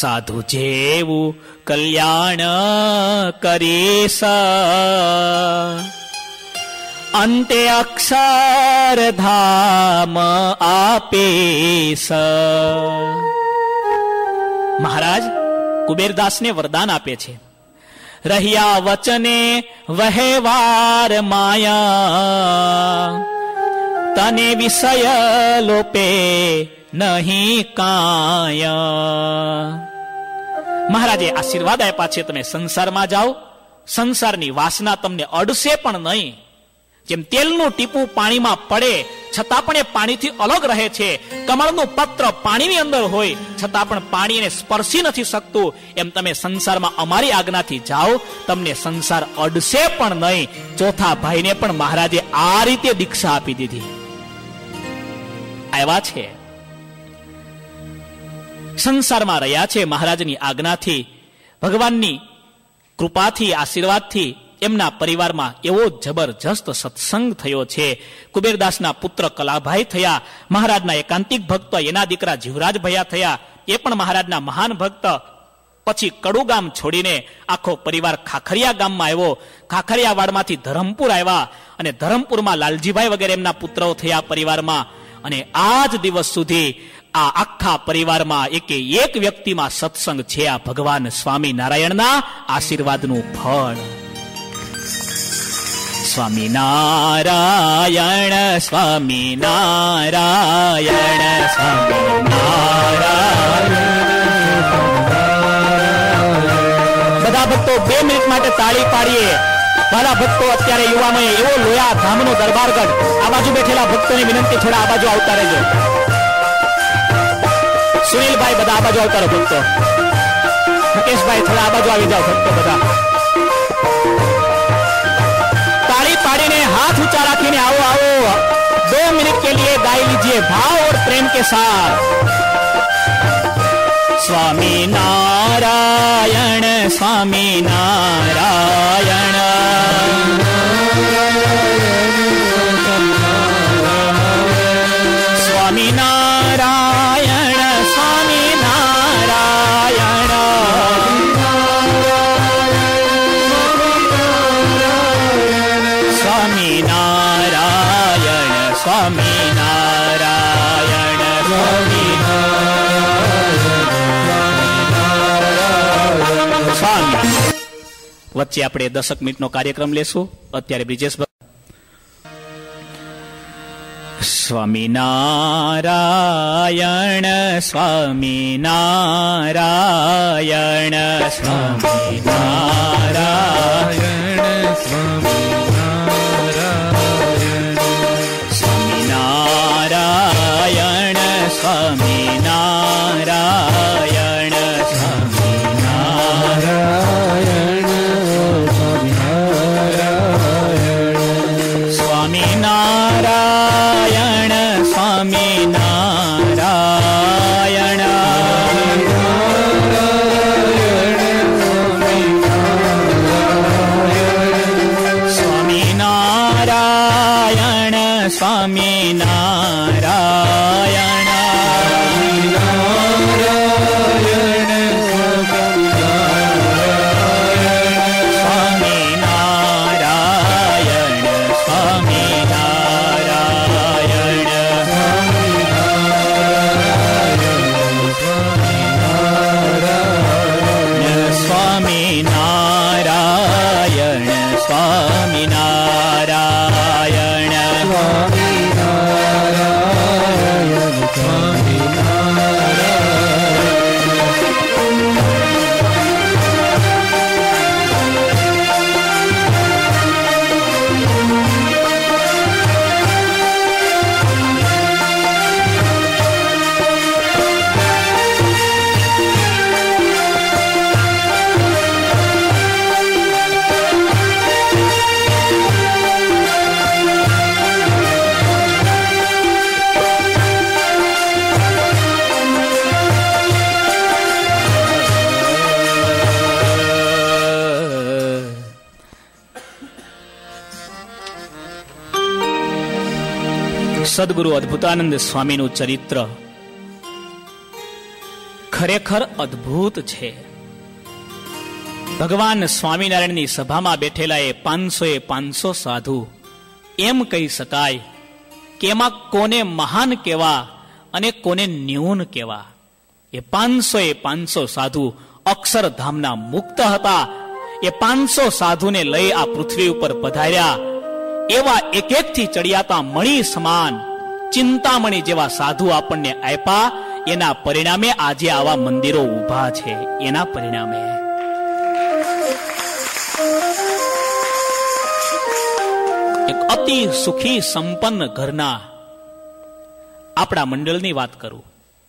સાધુ જેવું કલ્યાણ કરીશ, અંતે અક્ષરધામ આપીશ. મહારાજ કુબેરદાસને વરદાન આપે છે, રહ્યા વચને વહેવાર માયા, તને વિષય લોપે નહીં કાયા. મહારાજે આશીર્વાદ આપ્યા છે, તમે સંસારમાં જાઓ, સંસારની વાસના તમને અડશે પણ નહીં. જેમ તેલનું ટીપું પાણીમાં પડે છતાં પણ એ પાણીથી અલગ રહે છે, કમળનું પત્ર પાણીની અંદર હોય છતાં પણ પાણી એને સ્પર્શી નથી શકતું, એમ તમે સંસારમાં અમારી આજ્ઞાથી જાઓ, તમને સંસાર અડશે પણ નહીં. ચોથા ભાઈને પણ મહારાજે આ રીતે દીક્ષા આપી દીધી. આવ્યા છે, સંસારમાં રહ્યા છે, મહારાજની આજ્ઞાથી, ભગવાનની કૃપાથી, આશીર્વાદથી એમના પરિવારમાં એવો જબરજસ્ત સત્સંગ થયો છે. કુબેરદાસના પુત્ર કલાભાઈ થયા, મહારાજના એકાંતિક ભક્ત એના દીકરા જીવરાજ ભૈયા થયા, એ પણ મહારાજના મહાન ભક્ત. પછી કડુ ગામ છોડીને આખો પરિવાર ખાખરિયા ગામમાં આવ્યો. ખાખરિયા વાડમાંથી ધરમપુર આવ્યા અને ધરમપુરમાં લાલજીભાઈ વગેરે એમના પુત્રો થયા પરિવારમાં. અને આજ દિવસ સુધી આ આખા પરિવારમાં એકે એક વ્યક્તિમાં સત્સંગ છે. આ ભગવાન સ્વામિનારાયણના આશીર્વાદનું ફળ. સ્વામિનારાયણ સ્વામિનારાયણ સ્વામિનારાયણ. બધા ભક્તો 2 મિનિટ માટે તાળી પાડીએ. બધા ભક્તો અત્યારે યુવાનોએ એવો લોયા ધામનો દરબારગઢ, આ બાજુ બેઠેલા ભક્તોની વિનંતી, થોડા આ બાજુ આવતા રહેજો. સુનિલભાઈ બધા આ બાજુ આવતા રહો ભક્તો. મુકેશભાઈ થોડા આ બાજુ આવી જાઓ ભક્તો બધા. ताली पाड़ीने हाथ ऊंचा रखीने आओ आओ, 2 मिनट के लिए गाई लीजिए भाव और प्रेम के साथ. स्वामी नारायण स्वामी नारायण. स्वामी नारायण स्वामी नारायण. स्वामी नारायण स्वामी नारायण. स्वामी વચ્ચે આપણે 10 મિનિટનો કાર્યક્રમ લેશું. અત્યારે બ્રિજેશ સ્વામી નારાયણ સ્વામી નારાયણ સ્વામી નારાયણ સ્વામી નારાયણ. સ્વામી નારાયણ સ્વામી નારાયણ સ્વામી નારાયણ સ્વામી નારાયણ સ્વામી નારાયણ. સ્વામી નારાયણ સ્વામી નારાયણ. સદગુરુ અદ્ભુતાનંદ સ્વામીનું ચરિત્ર ખરેખર અદ્ભુત છે. ભગવાન સ્વામિનારાયણની સભામાં બેઠેલા એ 500 સાધુ એમ કહી શકાય કે એમાં કોને મહાન કેવા અને કોને ન્યૂન કેવા. એ 500 સાધુ અક્ષરધામના મુક્ત હતા. એ 500 સાધુને લઈ આ પૃથ્વી ઉપર પધાર્યા. એવા એક થી ચડિયાતા મણી સમાન ચિંતામણી જેવા સાધુ આપણને આપ્યા. એના પરિણામે આજે આવા મંદિરો ઉભા છે. એના પરિણામે એક અતિ સુખી સંપન્ન ઘરના આપણા મંડળની વાત કરું.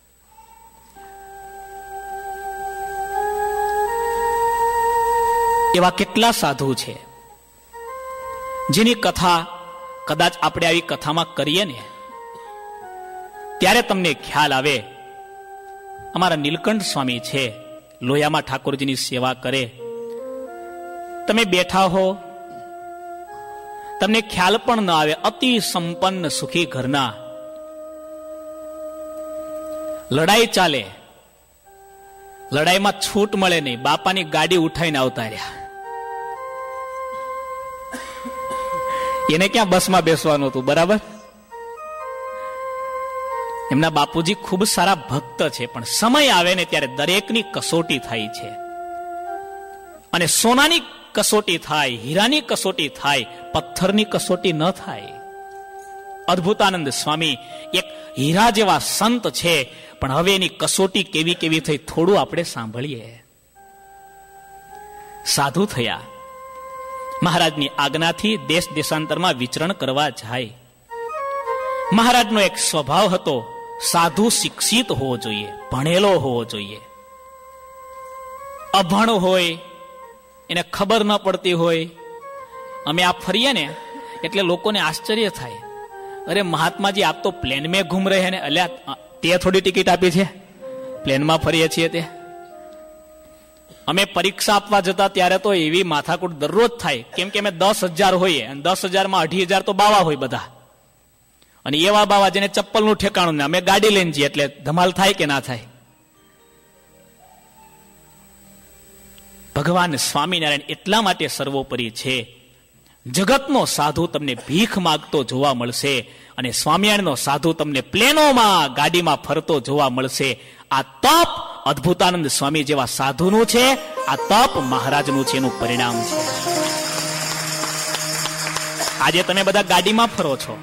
એવા કેટલા સાધુ છે જેની કથા કદાચ આપણે આવી કથામાં કરીએ ને ત્યારે તમને ખ્યાલ આવે. અમારા નીલકંઠ સ્વામી છે, લોયામાં ઠાકોરજીની સેવા કરે. તમે બેઠા હો, તમને ખ્યાલ પણ ન આવે. અતિ સંપન્ન સુખી ઘરના લડાઈ ચાલે, લડાઈમાં છૂટ મળે નહીં. બાપાની ગાડી ઉઠાઈને આવતા રહ્યા. એને ક્યાં બસમાં બેસવાનું હતું, બરાબર? એમના બાપુજી ખૂબ સારા ભક્ત છે, પણ સમય આવે ને ત્યારે દરેકની કસોટી થાય છે. અને સોનાની કસોટી થાય, હીરાની કસોટી થાય, પથ્થરની કસોટી ન થાય. અદ્ભુતાનંદ સ્વામી એક હીરા જેવા સંત છે, પણ હવે એની કસોટી કેવી કેવી થઈ થોડું આપણે સાંભળીએ. સાધુ થયા, મહારાજની આજ્ઞાથી દેશ દેશાંતરમાં વિચરણ કરવા જાય. મહારાજનો એક સ્વભાવ હતો, સાધુ શિક્ષિત હોવો જોઈએ, ભણેલો હોવો જોઈએ. અભણ હોય, એને ખબર ન પડતી હોય. અમે આ ફરીએ ને એટલે લોકોને આશ્ચર્ય થાય, અરે મહાત્માજી આપ તો પ્લેન में घूम रहे हैं ને. અલ્યા તે થોડી ટિકિટ આપી છે, પ્લેનમાં ફરીએ છીએ તે. અમે પરીક્ષા આપવા જતા ત્યારે તો એવી માથાકૂટ દરરોજ થાય, કેમ કે અમે 10,000 હોઈએ અને 10,000 2,500 તો બાવા હોય બધા. અને એવા બાવા જેને ચપ્પલનું ઠેકાણું ને અમે ગાડી લઈને જઈએ, એટલે ધમાલ થાય કે ના થાય. ભગવાન સ્વામિનારાયણ એટલા માટે સર્વોપરી છે. જગતનો સાધુ તમને ભીખ માગતો જોવા મળશે અને સ્વામિનારાયણનો સાધુ તમને પ્લેનોમાં ગાડીમાં ફરતો જોવા મળશે. આ તપ અદ્ભુતાનંદ સ્વામી જેવા સાધુનું છે, આ તપ મહારાજનું છે, એનું પરિણામ છે. આજે તમે બધા ગાડીમાં ફરો છો.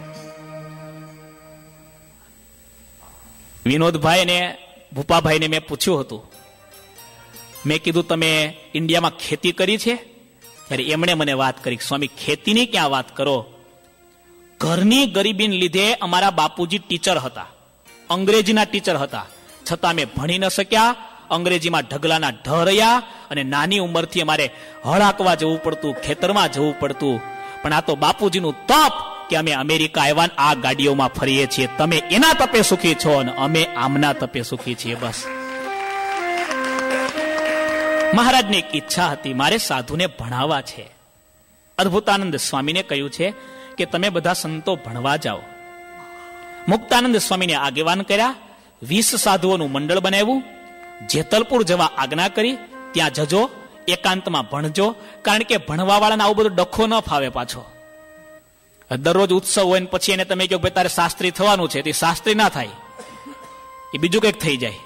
વિનોદભાઈ ને ભૂપાભાઈ ને મેં પૂછ્યું હતું, મેં કીધું તમે ઇન્ડિયામાં ખેતી કરી છે? ત્યારે એમણે મને વાત કરી, સ્વામી ખેતીની ક્યાં વાત કરો, ઘરની ગરીબીને લીધે અમારા બાપુજી ટીચર હતા, અંગ્રેજીના ટીચર હતા, છતાં અમે ભણી ન શક્યા. અંગ્રેજીમાં ઢગલાના ઢ રહ્યા અને નાની ઉંમરથી અમારે હળ હાંકવા જવું પડતું, ખેતરમાં જવું પડતું. પણ આ તો બાપુજીનું તપ કે અમે અમેરિકા આવ્યા, આ ગાડીઓમાં ફરીએ છીએ. તમે એના તપે સુખી છો અને અમે આમના તપે સુખી છીએ. બસ મહારાજની એક ઈચ્છા હતી, મારે સાધુને ભણાવવા છે. અદ્ભુતાનંદ સ્વામીને કહ્યું છે કે તમે બધા સંતો ભણવા જાઓ. મુક્તાનંદ સ્વામીને આગેવાન કર્યા, 20 સાધુઓનું મંડળ બનાવ્યું, જેતલપુર જવા આજ્ઞા કરી. ત્યાં જજો, એકાંતમાં ભણજો, કારણ કે ભણવા વાળાને આવું બધું ડખો ન ફાવે. પાછો દરરોજ ઉત્સવ હોય ને પછી એને તમે કહો ભાઈ તારે શાસ્ત્રી થવાનું છે, તે શાસ્ત્રી ના થાય, એ બીજું કંઈક થઈ જાય.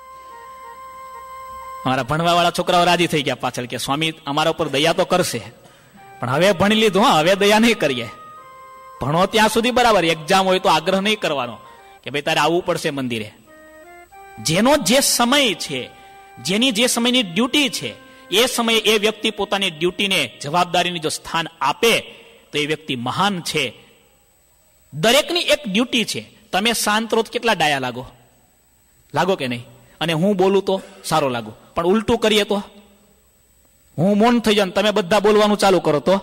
અમારા ભણવા વાળા છોકરાઓ રાજી થઈ ગયા પાછળ, કે સ્વામી અમારા ઉપર દયા તો કરશે, પણ હવે ભણી લીધું, હા હવે દયા નહીં કરીએ. ભણો ત્યાં સુધી બરાબર, એક્ઝામ હોય તો આગ્રહ નહીં કરવાનો કે ભાઈ તારે આવવું પડશે મંદિરે. જેનો જે સમય છે, જેની જે સમયની ડ્યુટી છે, એ સમયે એ વ્યક્તિ પોતાની ડ્યુટીને, જવાબદારીને જો સ્થાન આપે તો એ વ્યક્તિ મહાન છે. દરેકની એક ડ્યુટી છે. તમે શાંત રહો કેટલા ડાયા લાગો કે નહીં? અને હું બોલું તો સારો લાગુ, પણ ઉલટું કરીએ તો, હું મૌન થઈ જાઉં, તમે બધા બોલવાનું ચાલુ કરો તો.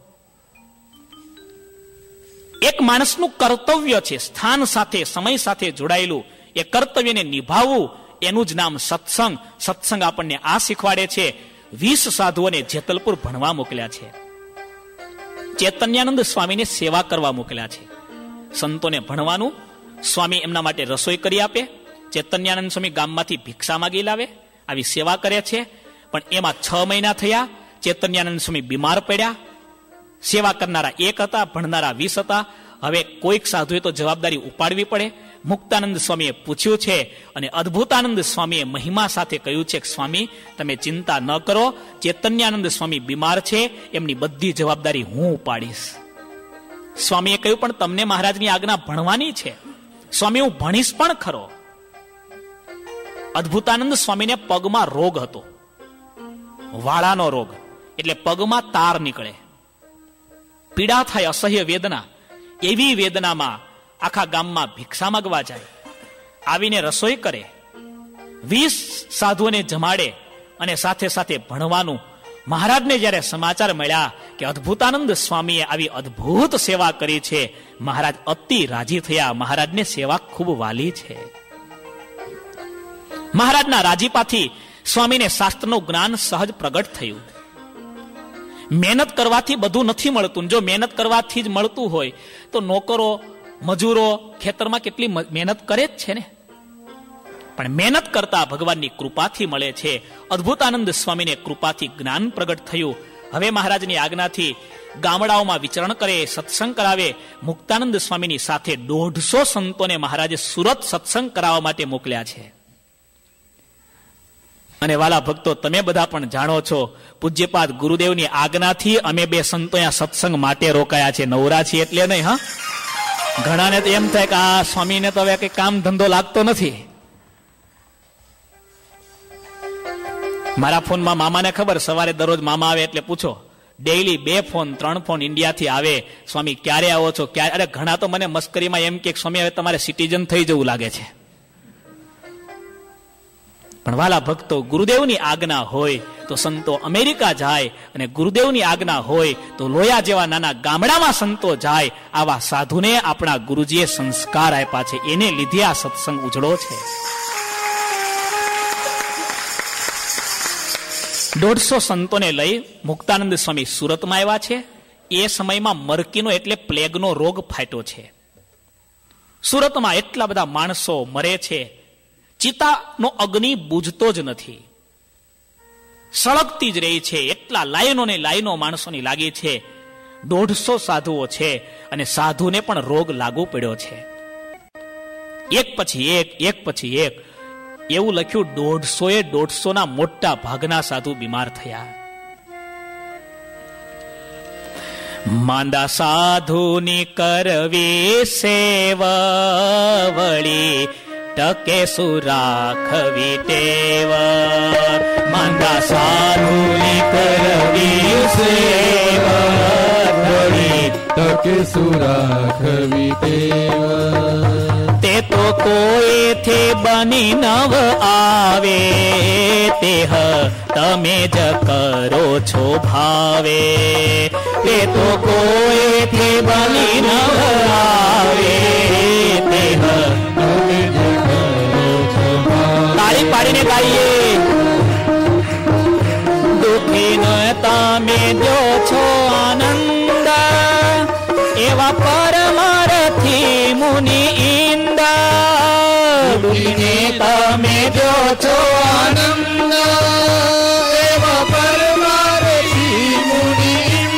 એક માણસનું કર્તવ્ય છે, સ્થાન સાથે, સમય સાથે જોડાયેલું. એ કર્તવ્યને નિભાવવું, એનું જ નામ સત્સંગ. સત્સંગ આપણને આ શીખવાડે છે. 20 સાધુઓને જેતલપુર ભણવા મોકલ્યા છે. ચૈતન્યાનંદ સ્વામીને સેવા કરવા મોકલ્યા છે. સંતોને ભણવાનું, સ્વામી એમના માટે રસોઈ કરી આપે, ચૈતન્યાનંદ સ્વામી ગામમાંથી ભિક્ષા માગી લાવે, આવી સેવા કરે છે. પણ એમાં 6 મહિના થયા, ચૈતન્યાનંદ સ્વામી બીમાર પડ્યા. સેવા કરનારા 1 હતા, ભણનારા 20 હતા. હવે કોઈક સાધુએ તો જવાબદારી ઉપાડવી પડે. મુક્તાનંદ સ્વામીએ પૂછ્યું છે અને અદ્ભુતાનંદ સ્વામીએ મહિમા સાથે કહ્યું છે કે સ્વામી તમે ચિંતા ન કરો, ચૈતન્યાનંદ સ્વામી બીમાર છે, એમની બધી જવાબદારી હું ઉપાડીશ. સ્વામીએ કહ્યું પણ તમને મહારાજની આજ્ઞા ભણવાની છે. સ્વામી હું ભણીશ પણ ખરો. અદ્ભુતાનંદ સ્વામીને પગમાં રોગ હતો, વાળાનો રોગ, એટલે પગમાં તાર નીકળે, પીડા થાય, અસહ્ય વેદના. એવી વેદનામાં આખા ગામમાં ભિક્ષા માંગવા જાય, આવીને રસોઈ કરે, 20 સાધુઓને જમાડે અને સાથે સાથે ભણવાનું. મહારાજને જ્યારે સમાચાર મળ્યા કે અદ્ભુતાનંદ સ્વામીએ આવી અદ્ભુત સેવા કરી છે, મહારાજ અતિ રાજી થયા. મહારાજને સેવા ખૂબ વાલી છે. મહારાજના રાજીપાથી સ્વામીને શાસ્ત્રનું જ્ઞાન સહજ પ્રગટ થયું. મહેનત કરવાથી બધું નથી મળતું. જો મહેનત કરવાથી જ મળતું હોય તો નોકરો, મજૂરો ખેતરમાં કેટલી મહેનત કરે જ છે ને. પણ મહેનત કરતા ભગવાનની કૃપાથી મળે છે. અદ્ભુતાનંદ સ્વામીને કૃપાથી જ્ઞાન પ્રગટ થયું. હવે મહારાજની આજ્ઞાથી ગામડાઓમાં વિચરણ કરે, સત્સંગ કરાવે. મુક્તાનંદ સ્વામીની સાથે 150 સંતોને મહારાજે સુરત સત્સંગ કરાવવા માટે મોકલ્યા છે. અને વાલા ભક્તો, તમે બધા પણ જાણો છો, પૂજ્યપાદ ગુરુદેવની આજ્ઞાથી અમે 2 સંતો અહીંયા સત્સંગ માટે રોકાયા છે. નવરા છીએ એટલે નહીં. હા, ઘણાને તો એમ થાય કે આ સ્વામીને તો હવે કઈ કામ ધંધો લાગતો નથી. મારા ફોનમાં મામાને ખબર, સવારે દરરોજ મામા આવે એટલે પૂછો, ડેઈલી 2 ફોન 3 ફોન ઇન્ડિયાથી આવે, સ્વામી ક્યારે આવો છો, ક્યારે. અરે ઘણા તો મને મસ્કરીમાં એમ કે સ્વામી હવે તમારે સિટીઝન થઈ જવું લાગે છે. પણ વાલા ભક્તો, ગુરુદેવની આજ્ઞા હોય તો સંતો અમેરિકા જાય, અને ગુરુદેવની આજ્ઞા હોય તો લોયા જેવા નાના ગામડામાં સંતો જાય. આવા સાધુને આપણા ગુરુજીએ સંસ્કાર આપ્યા છે, એને લીધે આ સત્સંગ ઉજળો છે. 150 સંતોને લઈ મુક્તાનંદ સ્વામી સુરતમાં આવ્યા છે. એ સમયમાં મરકીનો એટલે પ્લેગનો રોગ ફાટ્યો છે. સુરતમાં એટલા બધા માણસો મરે છે, ચિતાનો અગ્નિ બુજતો જ નથી, સળગતી જ રહી છે. એટલા લાઈનો ને લાઈનો માણસોની લાગી છે. 150 સાધુઓ છે અને સાધુને પણ રોગ લાગુ પડ્યો છે. એક પછી એક એવું લખ્યું, 150 ના મોટા ભાગના સાધુ બીમાર થયા. માંદા સાધુની કરવી સેવા વળી, ટકે સુરાખવી ટેવ. માંદા સાધુની કરવી સેવા વળી, ટકે સુરાખવી ટેવ. તે તો કોઈથી બની નવ આવે, તેહ તમે જ કરો છો ભાવે. તે તો કોઈથી બની નવ આવે, તેહ તમે જ કરો છો ભાવે. તાળી પાડીને ગાઈએ. દુઃખી ન તમે જો છો આનંદ, એવા પરમારથી મુનિ તમે જો છો આનંદ, એવા પરમારથી મુનિ.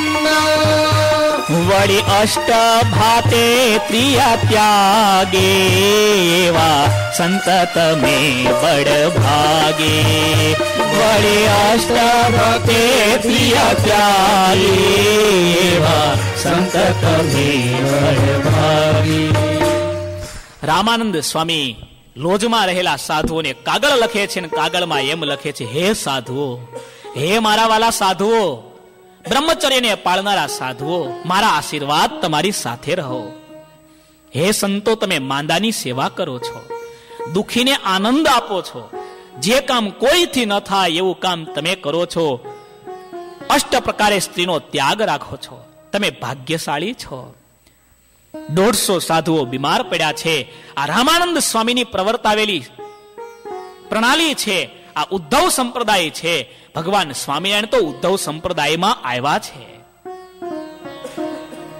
વળી અષ્ટ ભાતે પ્રિયા ત્યાગે, એવા સંત તમે બળ ભાગે. વળી અષ્ટ ભાતે પ્રિયા ત્યાગે, એવા સંત તમે બળ ભાગે. રામાનંદ સ્વામી લોજમાં રહેલા સાધુઓને કાગળ લખે છે, અને કાગળમાં એમ લખે છે, હે સાધુઓ, હે મારા વાલા સાધુઓ, બ્રહ્મચર્યને પાળનારા સાધુઓ, મારા આશીર્વાદ તમારી સાથે રહો. હે સંતો, તમે માંદાની સેવા કરો છો, દુઃખીને આનંદ આપો છો. જે કામ કોઈથી ન થાય એવું કામ તમે કરો છો. અષ્ટ પ્રકારે સ્ત્રીનો ત્યાગ રાખો છો. તમે ભાગ્યશાળી છો. 150 સાધુઓ બીમાર પડ્યા છે. આ રામાનંદ સ્વામીની પ્રવર્તાવેલી પ્રણાલી છે. આ ઉદ્ધવ સંપ્રદાય છે. ભગવાન સ્વામિનારાયણ તો ઉદ્ધવ સંપ્રદાયમાં આવ્યા છે.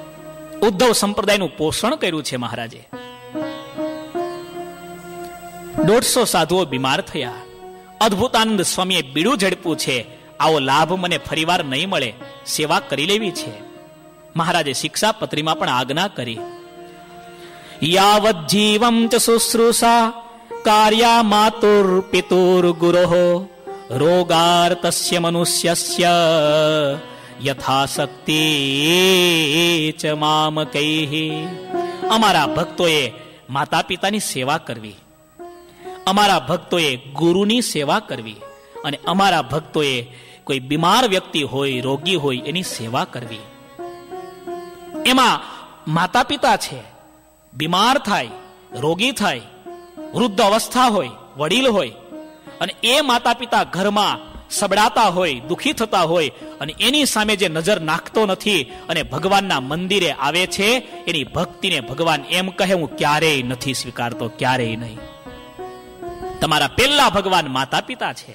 ઉદ્ધવ સંપ્રદાયનું પોષણ કર્યું છે મહારાજે. 150 સાધુઓ બીમાર થયા. અદ્ભુતાનંદ સ્વામીએ બીડું ઝડપ્યું છે, આવો લાભ મને ફરીવાર નહીં મળે, સેવા કરી લેવી છે. મહારાજે શિક્ષાપત્રીમાં પણ આજ્ઞા કરી. યાવત જીવમ ચ શુશ્રૂષા કાર્યા માતુર પિતુર ગુરોઃ રોગાર્તસ્ય મનુષ્યસ્ય યથાશક્તિ ચ મામકૈઃ. અમારા ભક્તોએ માતા પિતાની સેવા કરવી, અમારા ભક્તોએ ગુરુની સેવા કરવી, અને અમારા ભક્તોએ કોઈ બીમાર વ્યક્તિ હોય, રોગી હોય, એની સેવા કરવી. એમાં માતા પિતા છે, બીમાર થાય, રોગી થાય, વૃદ્ધ અવસ્થા હોય, વડીલ હોય, અને એ માતા પિતા ઘરમાં સબડાતા હોય, દુખી થતા હોય, અને એની સામે જે નજર નાખતો નથી અને ભગવાનના મંદિરે આવે છે, એની ભક્તિને ભગવાન એમ કહે, હું ક્યારેય નથી સ્વીકારતો, ક્યારેય નહીં. તમારા પહેલા ભગવાન માતા પિતા છે.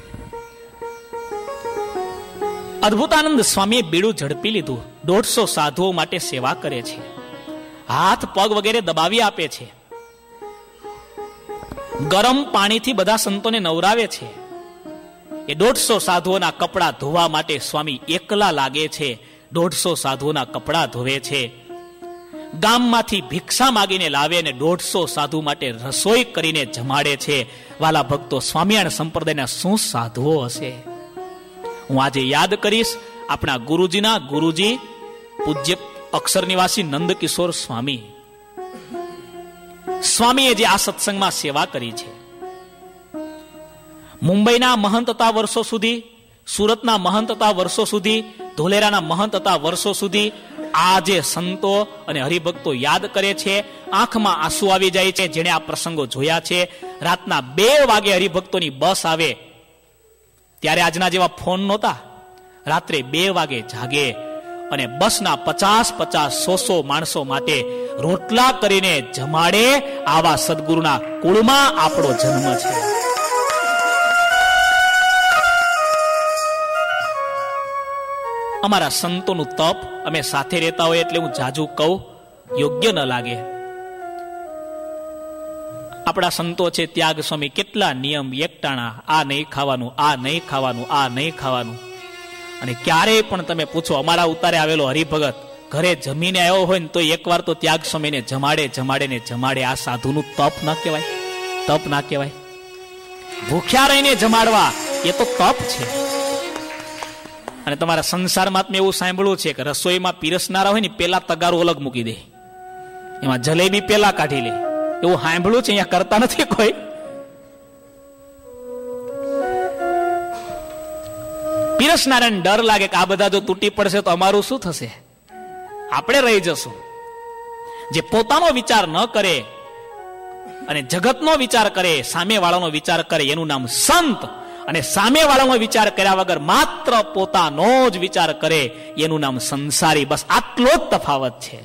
અદ્ભુતાનંદ સ્વામીએ બીડું ઝડપી લીધું. 150 સાધુઓ માટે સેવા કરે છે, હાથ પગ વગેરે દબાવી આપે છે, ગરમ પાણીથી બધા સંતોને નવરાવે છે. એ 150 સાધુઓના કપડા ધોવા માટે સ્વામી એકલા લાગે છે, 150 સાધુઓના કપડા ધોવે છે. ગામમાંથી ભિક્ષા માગીને લાવે અને 150 સાધુ માટે રસોઈ કરીને જમાડે છે. વાલા ભક્તો, સ્વામિનારાયણ સંપ્રદાયના શું સાધુઓ હશે. હું આજે યાદ કરીશ આપણા ગુરુજીના ગુરુજી પૂજ્ય અક્ષર નિવાસી નંદકિશોર સ્વામી. સ્વામીએ જે આ સત્સંગમાં સેવા કરી છે, મુંબઈના મહંત હતા વર્ષો સુધી, સુરતના મહંત હતા વર્ષો સુધી, ધોલેરાના મહંત હતા વર્ષો સુધી. આજે સંતો અને હરિભક્તો યાદ કરે છે, આંખમાં આંસુ આવી જાય છે. જેણે આ પ્રસંગો જોયા છે, રાતના 2 વાગે હરિભક્તોની બસ આવે, ત્યારે આજના જેવા ફોન નહોતા, રાત્રે 2 વાગે જાગે અને બસના 50-100 માણસો માટે રોટલા કરીને જમાડે. આવા સદગુરુના કુળમાં આપણો જન્મ છે. અમારા સંતોનું તપ અમે સાથે રહેતા હોય એટલે હું જાજુ કહું, યોગ્ય ન લાગે. આપણા સંતો છે ત્યાગ સ્વામી, કેટલા નિયમ એકટાણા, આ નહીં ખાવાનું, આ નહીં ખાવાનું, આ નહીં ખાવાનું. અને ક્યારેય પણ તમે પૂછો, અમારા ઉતારે આવેલો હરિભગત ઘરે જમીને આવ્યો હોય ને તો એકવાર તો ત્યાગ સ્વામીને જમાડે ને જમાડે. આ સાધુનું તપ ના કહેવાય? તપ ના કહેવાય? ભૂખ્યા રહીને જમાડવા એ તો તપ છે. અને તમારા સંસારમાં મેં એવું સાંભળ્યું છે કે રસોઈમાં પીરસનારા હોય ને પેલા તગારું અલગ મૂકી દે, એમાં જલેબી પેલા કાઢી લે. એવું સાંભળ્યું છે, અહીંયા કરતા નથી કોઈ. પીરસનારાને ડર લાગે કે આ બધા જો તૂટી પડશે તો અમારું શું થશે, આપણે રહી જશું. જે પોતાનો વિચાર ન કરે અને જગતનો વિચાર કરે, સામે વાળાનો વિચાર કરે, એનું નામ સંત. અને સામે વાળાનો વિચાર કર્યા વગર માત્ર પોતાનો જ વિચાર કરે, એનું નામ સંસારી. બસ આટલો જ તફાવત છે.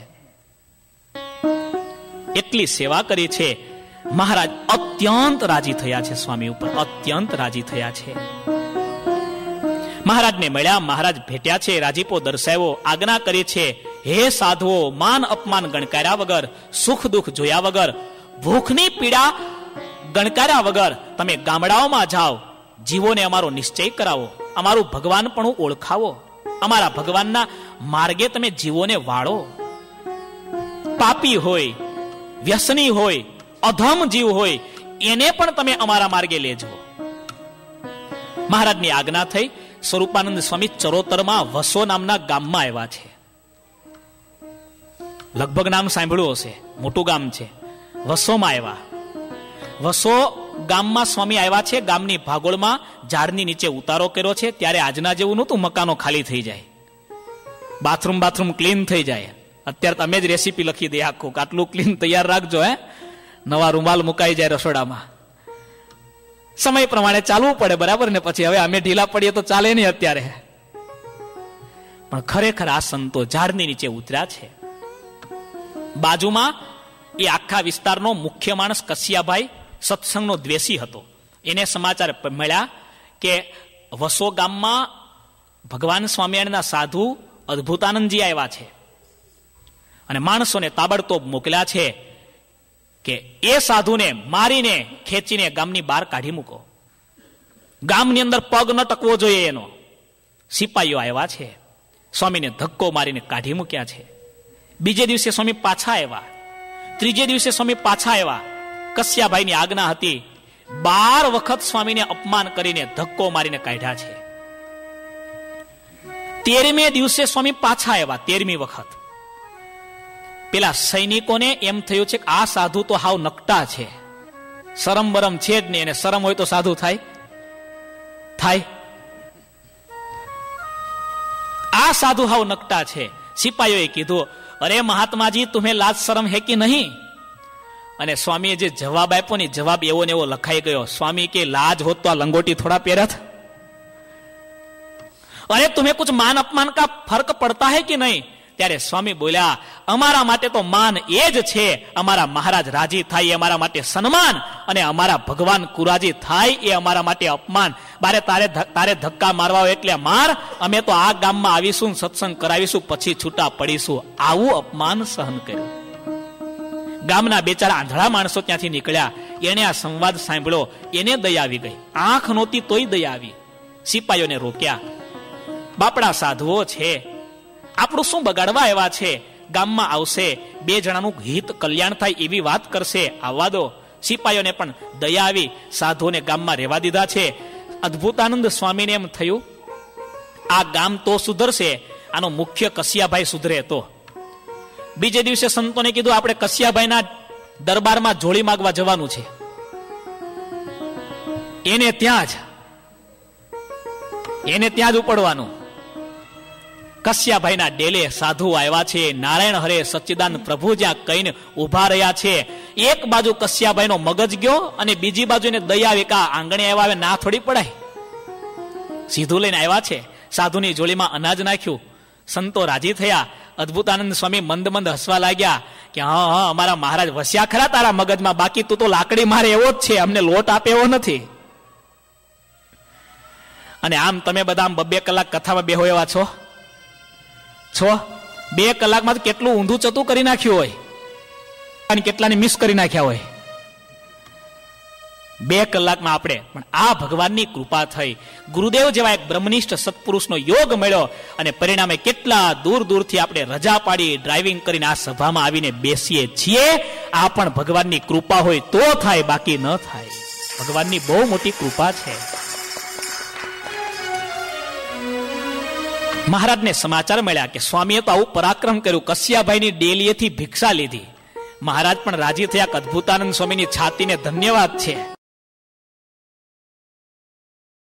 એટલી સેવા કરી છે. મહારાજ અત્યંત રાજી થયા છે સ્વામી ઉપર, અત્યંત રાજી થયા છે. મહારાજને મળ્યા, મહારાજ ભેટ્યા છે, રાજીપો દર્શાવ્યો, આજ્ઞા કરી છે, હે સાધુઓ, માન અપમાન ગણકાર્યા વગર, સુખ દુઃખ જોયા વગર, ભૂખની પીડા ગણકાર્યા વગર તમે ગામડાઓમાં જાઓ, જીવોને અમારો નિશ્ચય કરાવો, અમારું ભગવાન પણ ઓળખાવો, અમારા ભગવાનના માર્ગે તમે જીવોને વાળો. પાપી હોય, વ્યસની હોય, અધમ જીવ હોય, એને પણ તમે અમારા માર્ગે લેજો. મહારાજની આજ્ઞા થઈ. સ્વરૂપાનંદ સ્વામી ચરોતરમાં વસો નામના ગામમાં આવ્યા છે. લગભગ નામ સાંભળ્યું હશે, મોટું ગામ છે. વસોમાં આવ્યા. વસો ગામમાં સ્વામી આવ્યા છે. ગામની ભાગોળમાં ઝાડની નીચે ઉતારો કર્યો છે. ત્યારે આજના જેવું નહોતું મકાનો ખાલી થઈ જાય, બાથરૂમ ક્લીન થઈ જાય. અત્યારે તમે જ રેસીપી લખી દે આખું, આટલું ક્લીન તૈયાર રાખજો, નવા રૂમાલ મુકાઈ જાય રસોડામાં. સમય પ્રમાણે ચાલવું પડે, બરાબર ને? પછી હવે અમે ઢીલા પડીએ તો ચાલે નહીં અત્યારે. પણ ખરેખર આ સંતો ઝાડની નીચે ઉતર્યા છે. બાજુમાં એ આખા વિસ્તારનો મુખ્ય માણસ કસિયાભાઈ સત્સંગનો દ્વેષી હતો. એને સમાચાર મળ્યા કે વસો ગામમાં ભગવાન સ્વામિનારાયણના સાધુ અદ્ભુતાનંદજી આવ્યા છે અને માણસોને તાબડતોબ મોકલ્યા છે કે એ સાધુને મારીને ખેંચીને ગામની બહાર કાઢી મૂકો. ગામની અંદર પગ ન ટકવો જોઈએ એનો. સિપાહીઓ આવ્યા છે, સ્વામીને ધક્કો મારીને કાઢી મૂક્યા છે. બીજે દિવસે સ્વામી પાછા આવ્યા, ત્રીજે દિવસે સ્વામી પાછા આવ્યા. કસ્યાભાઈની આજ્ઞા હતી, 12 વખત સ્વામીને અપમાન કરીને ધક્કો મારીને કાઢ્યા છે. 13મે દિવસે સ્વામી પાછા આવ્યા, 13મી વખત. પેલા સૈનિકોને એમ થયું છે કે આ સાધુ તો હાવ નકટા છે, શરમ બરમ છે જ નહીં, અને શરમ હોય તો સાધુ થાય? આ સાધુ હાવ નકટા છે. સિપાહીઓએ કીધું, અરે મહાત્માજી, તુમ્હે લાજ શરમ હે કે નહીં? અને સ્વામીએ જે જવાબ આપ્યો ને, જવાબ એવો ને એવો લખાઈ ગયો. સ્વામી કે લાજ હોત તો આ લંગોટી થોડા પહેરત? અરે તુમ્હે કુછ માન અપમાન કા ફર્ક પડતા હે કે નહીં? ત્યારે સ્વામી બોલ્યા, અમારા માટે તો માન એ જ છે, અમારા મહારાજ રાજી થાય એ અમારા માટે સન્માન, અને અમારા ભગવાન કુરાજી થાય એ અમારા માટે અપમાન. બારે તારે ધક્કા મારવા હોય એટલે માર, અમે તો આ ગામમાં આવીશું, સત્સંગ કરાવીશું, પછી છૂટા પડીશું. આવું અપમાન સહન કર્યું. ગામના બેચારા આંધળા માણસો ત્યાંથી નીકળ્યા. એને આ સંવાદ સાંભળ્યો, એને દયા આવી ગઈ. આંખ નહોતી તોય દયા આવી. સિપાહીઓને રોક્યા. બાપડા સાધુઓ છે, આપણું શું બગાડવા એવા છે? ગામમાં આવશે, 2 જણાનું હિત કલ્યાણ થાય એવી વાત કરશે, આવવા દો. સિપાહીઓને પણ દયા આવી, સાધુઓને ગામમાં રહેવા દીધા છે. અદ્ભુતાનંદ સ્વામીને એમ થયું, આ ગામ તો સુધરશે, આનો મુખ્ય કસ્યાભાઈ સુધરે તો. બીજે દિવસે સંતોને કીધું, આપણે કસ્યાભાઈના દરબારમાં જોડી માંગવા જવાનું છે. એને ત્યાં જ ઉપડવાનું. કસ્યાભાઈના ડેલે સાધુ આવ્યા છે. નારાયણ હરે સચ્ચિદાનંદ પ્રભુ જ્યાં કહીને ઉભા રહ્યા છે. એક બાજુ કસ્યાભાઈનો મગજ ગયો, અને બીજી બાજુ એને દયા આવી, કા આંગણે આવ્યા, હવે ના થોડી પડાય. સીધું લઈને આવ્યા છે. સાધુની જોડીમાં અનાજ નાખ્યું. સંતો રાજી થયા. અદ્ભુતાનંદ સ્વામી મંદ મંદ હસવા લાગ્યા કે હા, અમારા મહારાજ વસ્યા ખરા તારા મગજમાં, બાકી તું તો લાકડી મારે એવો જ છે, અમને લોટ આપે એવો નથી. અને આમ તમે બધા 2 કલાક કથામાં બેહો એવા છો? 2 કલાકમાં કેટલું ઊંધું ચતું કરી નાખ્યું હોય, અને કેટલાને મિસ કરી નાખ્યા હોય. 2 કલાકમાં આપણે પણ આ ભગવાનની કૃપા થઈ. ગુરુદેવ જેવા એક બ્રહ્મનિષ્ઠ સત્પુરુષનો યોગ મળ્યો, અને પરિણામે કેટલા દૂર દૂરથી આપણે રજા પાડી ડ્રાઇવિંગ કરીને આ સભામાં આવીને બેસીએ છીએ. આ પણ ભગવાનની કૃપા હોય તો થાય, બાકી ન થાય. ભગવાનની બહુ મોટી કૃપા છે. મહારાજને સમાચાર મળ્યા કે સ્વામીએ તો આવું પરાક્રમ કર્યું, કસ્યાભાઈની ડેલીએથી ભિક્ષા લીધી. મહારાજ પણ રાજી થયા કે અદ્ભુતાનંદ સ્વામીની છાતીને ધન્યવાદ છે.